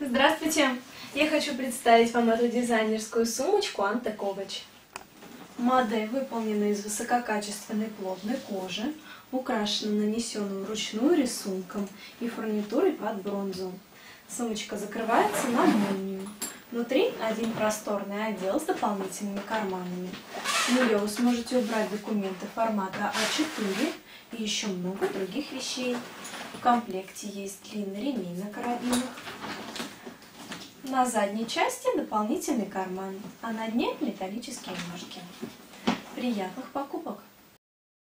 Здравствуйте! Я хочу представить вам эту дизайнерскую сумочку Анте Ковач. Модель выполнена из высококачественной плотной кожи, украшена нанесенным вручную рисунком и фурнитурой под бронзу. Сумочка закрывается на молнию. Внутри один просторный отдел с дополнительными карманами. В нее вы сможете убрать документы формата А4 и еще много других вещей. В комплекте есть длинный ремень на карабинах. На задней части дополнительный карман, а на дне металлические ножки. Приятных покупок!